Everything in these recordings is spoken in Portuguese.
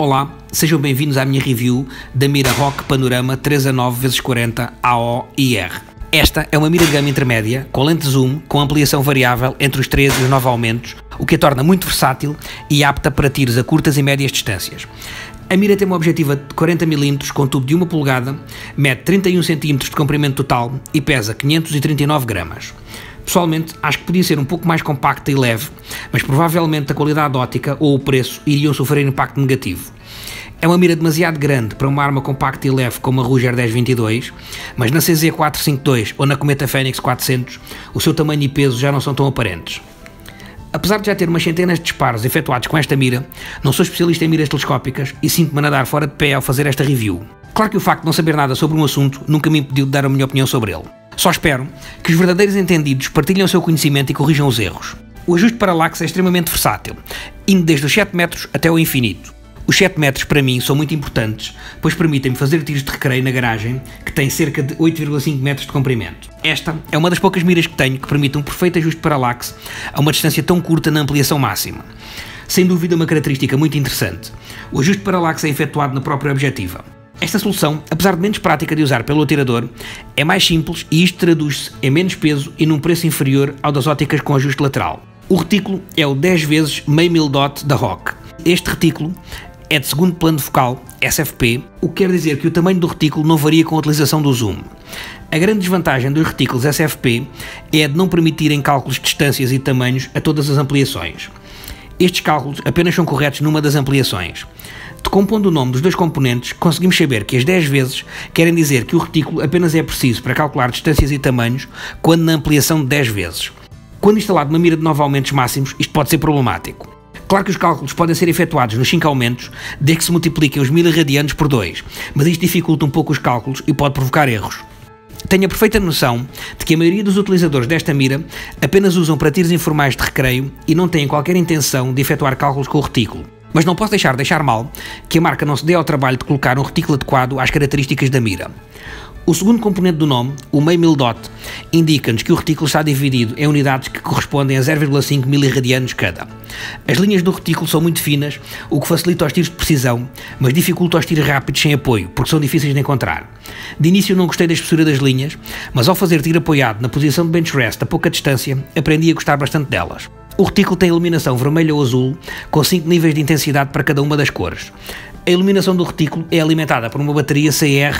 Olá, sejam bem-vindos à minha review da mira ROC Panorama 3-9x40 AO-IR. Esta é uma mira de gama intermédia, com lente zoom, com ampliação variável entre os 3 e os 9 aumentos, o que a torna muito versátil e apta para tiros a curtas e médias distâncias. A mira tem uma objetiva de 40mm com tubo de 1 polegada, mede 31 cm de comprimento total e pesa 539 gramas. Pessoalmente, acho que podia ser um pouco mais compacta e leve, mas provavelmente a qualidade óptica ou o preço iriam sofrer impacto negativo. É uma mira demasiado grande para uma arma compacta e leve como a Ruger 10-22, mas na CZ452 ou na Cometa Fenix 400, o seu tamanho e peso já não são tão aparentes. Apesar de já ter umas centenas de disparos efetuados com esta mira, não sou especialista em miras telescópicas e sinto-me a nadar fora de pé ao fazer esta review. Claro que o facto de não saber nada sobre um assunto nunca me impediu de dar a minha opinião sobre ele. Só espero que os verdadeiros entendidos partilhem o seu conhecimento e corrijam os erros. O ajuste parallax é extremamente versátil, indo desde os 7 metros até ao infinito. Os 7 metros para mim são muito importantes, pois permitem-me fazer tiros de recreio na garagem, que tem cerca de 8,5 metros de comprimento. Esta é uma das poucas miras que tenho que permite um perfeito ajuste parallax a uma distância tão curta na ampliação máxima. Sem dúvida uma característica muito interessante. O ajuste parallax é efetuado na própria objetiva. Esta solução, apesar de menos prática de usar pelo atirador, é mais simples e isto traduz-se em menos peso e num preço inferior ao das óticas com ajuste lateral. O retículo é o 10 × meio mil dot da ROC. Este retículo é de segundo plano focal, SFP, o que quer dizer que o tamanho do retículo não varia com a utilização do zoom. A grande desvantagem dos retículos SFP é a de não permitirem cálculos de distâncias e tamanhos a todas as ampliações. Estes cálculos apenas são corretos numa das ampliações. Decompondo o nome dos dois componentes, conseguimos saber que as 10 vezes querem dizer que o retículo apenas é preciso para calcular distâncias e tamanhos, quando na ampliação de 10 vezes. Quando instalado uma mira de 9 aumentos máximos, isto pode ser problemático. Claro que os cálculos podem ser efetuados nos 5 aumentos, desde que se multipliquem os 1000 irradianos por 2, mas isto dificulta um pouco os cálculos e pode provocar erros. Tenho a perfeita noção de que a maioria dos utilizadores desta mira apenas usam para tiros informais de recreio e não têm qualquer intenção de efetuar cálculos com o retículo. Mas não posso deixar mal que a marca não se dê ao trabalho de colocar um retículo adequado às características da mira. O segundo componente do nome, o meio mil dot, indica-nos que o retículo está dividido em unidades que correspondem a 0,5 mil irradianos cada. As linhas do retículo são muito finas, o que facilita os tiros de precisão, mas dificulta os tiros rápidos sem apoio, porque são difíceis de encontrar. De início não gostei da espessura das linhas, mas ao fazer tiro apoiado na posição de bench rest a pouca distância, aprendi a gostar bastante delas. O retículo tem iluminação vermelha ou azul, com 5 níveis de intensidade para cada uma das cores. A iluminação do retículo é alimentada por uma bateria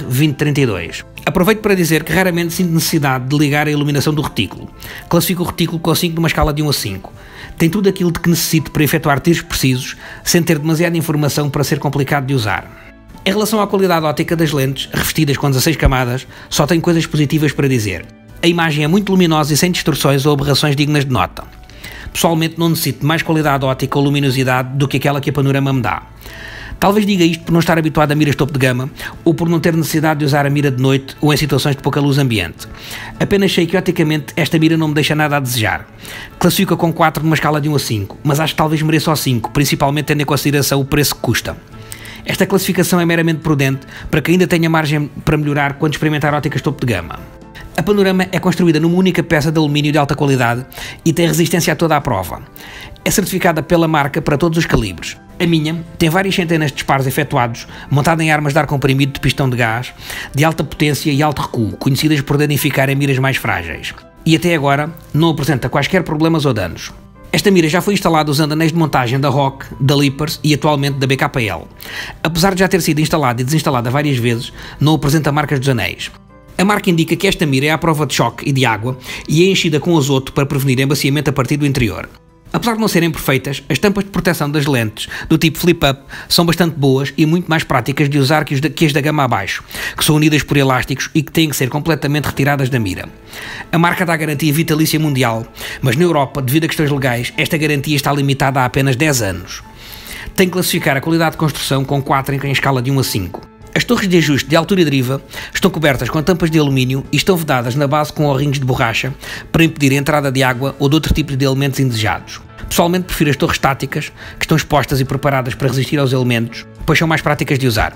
CR2032. Aproveito para dizer que raramente sinto necessidade de ligar a iluminação do retículo. Classifico o retículo com 5 numa escala de 1 a 5. Tem tudo aquilo de que necessito para efetuar tiros precisos, sem ter demasiada informação para ser complicado de usar. Em relação à qualidade óptica das lentes, revestidas com 16 camadas, só tenho coisas positivas para dizer. A imagem é muito luminosa e sem distorções ou aberrações dignas de nota. Pessoalmente não necessito de mais qualidade óptica ou luminosidade do que aquela que a Panorama me dá. Talvez diga isto por não estar habituado a miras topo de gama ou por não ter necessidade de usar a mira de noite ou em situações de pouca luz ambiente. Apenas sei que oticamente esta mira não me deixa nada a desejar. Classifico-a com 4 numa escala de 1 a 5, mas acho que talvez mereça o 5, principalmente tendo em consideração o preço que custa. Esta classificação é meramente prudente para que ainda tenha margem para melhorar quando experimentar óticas topo de gama. A Panorama é construída numa única peça de alumínio de alta qualidade e tem resistência a toda a prova. É certificada pela marca para todos os calibres. A minha tem várias centenas de disparos efetuados, montada em armas de ar comprimido de pistão de gás, de alta potência e alto recuo, conhecidas por danificarem miras mais frágeis. E até agora não apresenta quaisquer problemas ou danos. Esta mira já foi instalada usando anéis de montagem da ROC, da Lippers e atualmente da BKL. Apesar de já ter sido instalada e desinstalada várias vezes, não apresenta marcas dos anéis. A marca indica que esta mira é à prova de choque e de água e é enchida com azoto para prevenir embaciamento a partir do interior. Apesar de não serem perfeitas, as tampas de proteção das lentes do tipo flip-up são bastante boas e muito mais práticas de usar que as da gama abaixo, que são unidas por elásticos e que têm que ser completamente retiradas da mira. A marca dá garantia vitalícia mundial, mas na Europa, devido a questões legais, esta garantia está limitada a apenas 10 anos. Tem que classificar a qualidade de construção com 4 em escala de 1 a 5. As torres de ajuste de altura e deriva estão cobertas com tampas de alumínio e estão vedadas na base com O-rings de borracha para impedir a entrada de água ou de outro tipo de elementos indesejados. Pessoalmente prefiro as torres estáticas, que estão expostas e preparadas para resistir aos elementos, pois são mais práticas de usar.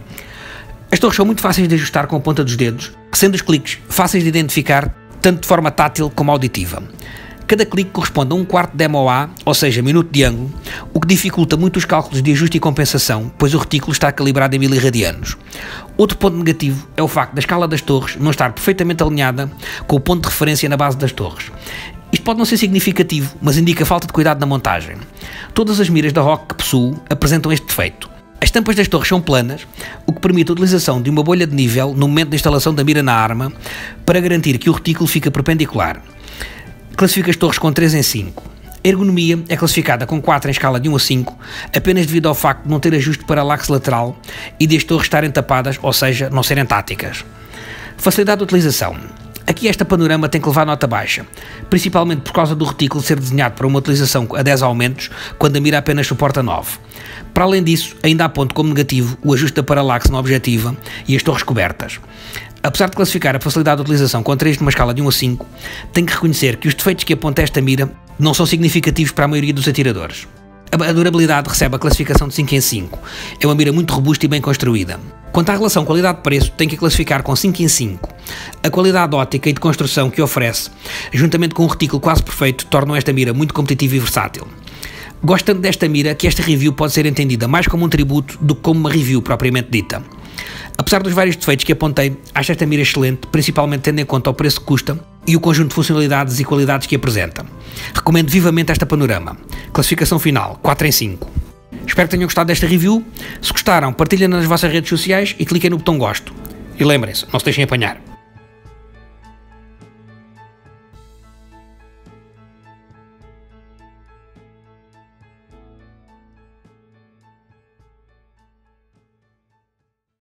As torres são muito fáceis de ajustar com a ponta dos dedos, sendo os cliques fáceis de identificar tanto de forma tátil como auditiva. Cada clique corresponde a 1/4 de MOA, ou seja, minuto de ângulo, o que dificulta muito os cálculos de ajuste e compensação, pois o retículo está calibrado em miliradianos. Outro ponto negativo é o facto da escala das torres não estar perfeitamente alinhada com o ponto de referência na base das torres. Isto pode não ser significativo, mas indica falta de cuidado na montagem. Todas as miras da ROC que possuo apresentam este defeito. As tampas das torres são planas, o que permite a utilização de uma bolha de nível no momento da instalação da mira na arma, para garantir que o retículo fica perpendicular. Classifica as torres com 3 em 5. A ergonomia é classificada com 4 em escala de 1 a 5, apenas devido ao facto de não ter ajuste paralaxe lateral e de as torres estarem tapadas, ou seja, não serem táticas. Facilidade de utilização. Aqui esta panorama tem que levar nota baixa, principalmente por causa do retículo ser desenhado para uma utilização a 10 aumentos, quando a mira apenas suporta 9. Para além disso, ainda aponto como negativo o ajuste da paralaxe na objetiva e as torres cobertas. Apesar de classificar a facilidade de utilização com 3 numa escala de 1 a 5, tenho que reconhecer que os defeitos que aponta esta mira não são significativos para a maioria dos atiradores. A durabilidade recebe a classificação de 5 em 5. É uma mira muito robusta e bem construída. Quanto à relação qualidade-preço, tenho que classificar com 5 em 5. A qualidade óptica e de construção que oferece, juntamente com um retículo quase perfeito, tornam esta mira muito competitiva e versátil. Gosto tanto desta mira que esta review pode ser entendida mais como um tributo do que como uma review propriamente dita. Apesar dos vários defeitos que apontei, acho esta mira excelente, principalmente tendo em conta o preço que custa e o conjunto de funcionalidades e qualidades que apresenta. Recomendo vivamente esta panorama. Classificação final, 4 em 5. Espero que tenham gostado desta review. Se gostaram, partilhem nas vossas redes sociais e cliquem no botão gosto. E lembrem-se, não se deixem apanhar.